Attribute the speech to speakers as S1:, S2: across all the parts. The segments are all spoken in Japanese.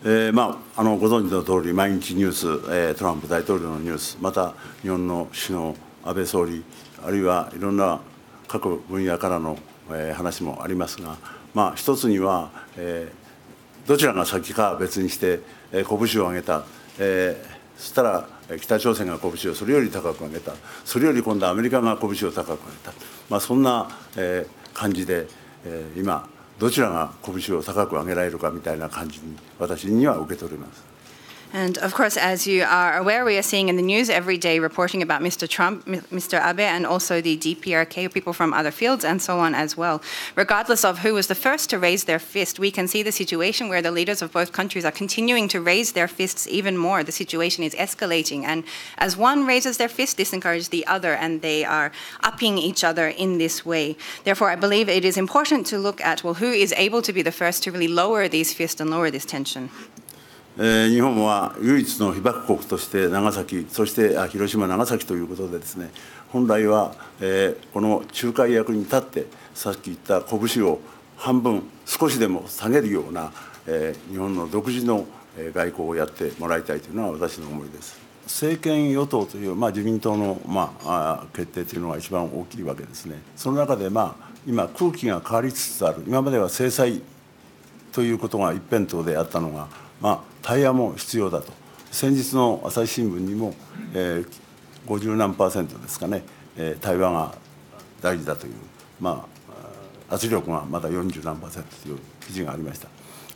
S1: ご存知の通り、毎日ニュース、トランプ大統領のニュース、また日本の首脳、安倍総理、あるいはいろんな各分野からの、話もありますが、一つには、どちらが先かは別にして、拳を上げた、そしたら北朝鮮が拳をそれより高く上げた、それより今度はアメリカが拳を高く上げた、そんな、感じで、今、どちらが拳を高く上げられるかみたいな感じに私には受け取れます。
S2: And of course, as you are aware, we are seeing in the news every day reporting about Mr. Trump, Mr. Abe, and also the DPRK, people from other fields, and so on as well. Regardless of who was the first to raise their fist, we can see the situation where the leaders of both countries are continuing to raise their fists even more. The situation is escalating, and as one raises their fist, this encourages the other, and they are upping each other in this way. Therefore, I believe it is important to look at, well, who is able to be the first to really lower these fists and lower this tension.
S1: 日本は唯一の被爆国として長崎、そして広島、長崎ということでですね、本来は、この仲介役に立って、さっき言った拳を半分少しでも下げるような、日本の独自の外交をやってもらいたいというのは私の思いです。政権与党という、自民党の、決定というのが一番大きいわけですね。その中で、今空気が変わりつつある。今までは制裁ということが一辺倒であったのが、対話も必要だと。先日の朝日新聞にも、50何%ですかね、対話が大事だという、圧力がまだ40何%という記事がありました。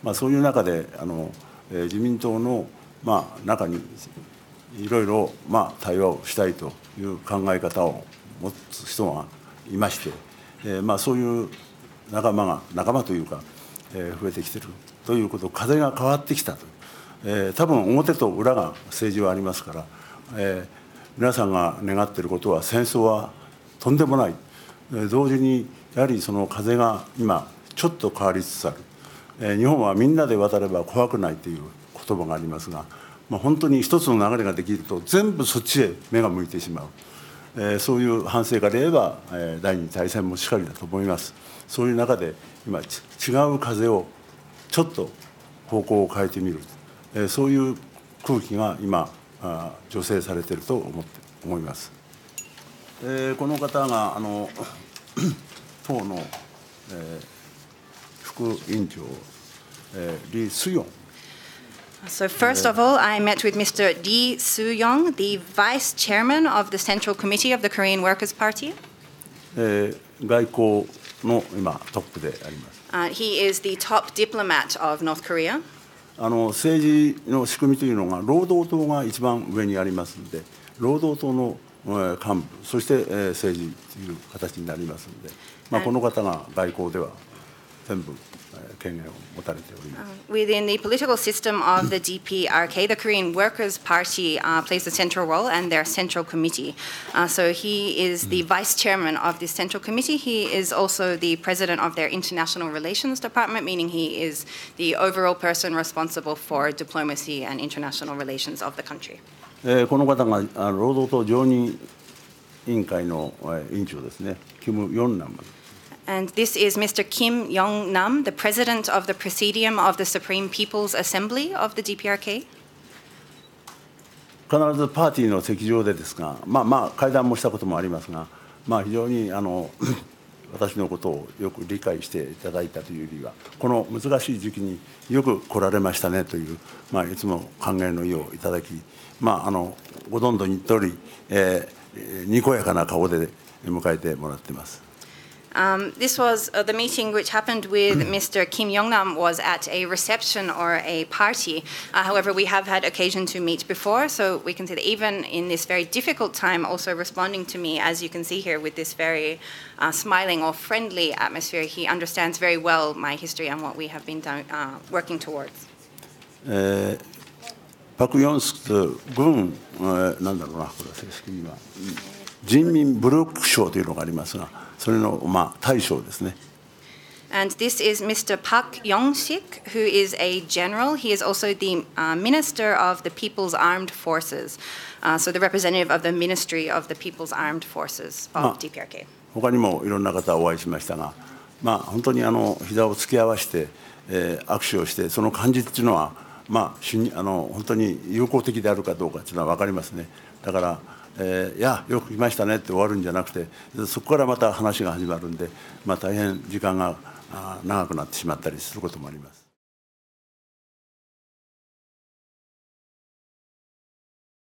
S1: そういう中で自民党の、中にいろいろ、対話をしたいという考え方を持つ人がいまして、そういう仲間というか、増えてきているということ、風が変わってきたと。多分表と裏が政治はありますから、皆さんが願っていることは戦争はとんでもない、同時にやはりその風が今ちょっと変わりつつある、日本はみんなで渡れば怖くないという言葉がありますが、本当に一つの流れができると全部そっちへ目が向いてしまう、そういう反省から言えば、第二次大戦もしかりだと思います。そういう中で今違う風をちょっと方向を変えてみる、そういう空気が今助成されていると思います。この方が党の、副委員長、李嗣陽。
S2: So first of all, I met with Mr. Lee Soo-young, the vice chairman of the Central Committee of the Korean Workers' Party.
S1: 外交の今トップであります。
S2: He is the top diplomat of North Korea.
S1: 政治の仕組みというのが労働党が一番上にありますので、労働党の幹部、そして政治という形になりますので、この方が外交では全部権限を持たれております。
S2: Within the political system of the DPRK, the Korean Workers' Party plays a central role and their central committee. So he is the vice chairman of this central committee. He is also the president of their international relations department, meaning he is the overall person responsible for diplomacy and international relations of the country.
S1: この方が労働党常任委員会の委員長ですね、キム・ヨンナム。
S2: And this is Mr. Kim Yong-nam, the president of the Presidium of the Supreme People's Assembly of the DPRK.
S1: 必ずパーティーの席上でですが、会談もしたこともありますが、非常に私のことをよく理解していただいたというよりは、この難しい時期によく来られましたねという、いつも歓迎の意をいただき、ご存知の通り、にこやかな顔で迎えてもらっています。
S2: This was the meeting which happened with Mr. Kim Yong-nam was at a reception or a party. However, we have had occasion to meet before, so we can see that even in this very difficult time, also responding to me, as you can see here, with this very smiling or friendly atmosphere, he understands very well my history and what we have been working towards.
S1: パク・ヨンスク軍、なんだろうな、これ正式には人民武力賞というのがありますが、それの大将ですね。
S2: And this is Mr. Park Yong-sik, who is a general. He is also the Minister of the People's Armed Forces, so the representative of the Ministry of the People's Armed Forces of DPRK.
S1: 他にもいろんな方お会いしましたが、本当に膝を突き合わせて、握手をして、その感じっていうのは本当に友好的であるかどうかというのは分かりますね。だから、いや、よく来ましたねって終わるんじゃなくて、そこからまた話が始まるんで、大変時間が長くなってしまったりすることもあります。